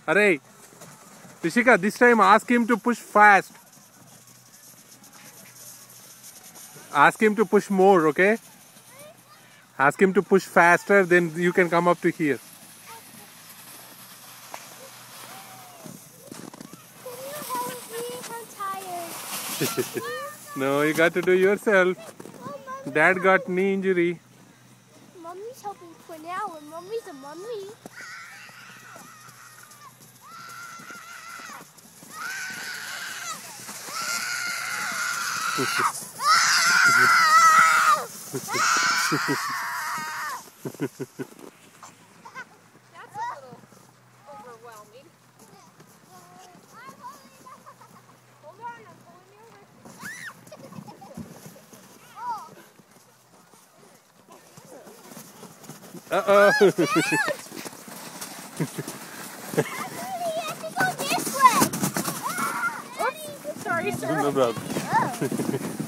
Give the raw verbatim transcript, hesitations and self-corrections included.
Alright. Rishika, this time ask him to push fast. Ask him to push more, okay? Ask him to push faster, then you can come up to here. I'm tired. No, you got to do yourself. Oh, Dad got knee injury. Mommy's helping for now, and Mommy's a mummy. That's a little overwhelming. Hold on, I'm pulling you over. Uh-oh. Oops, sorry, sir. No problem. Oh.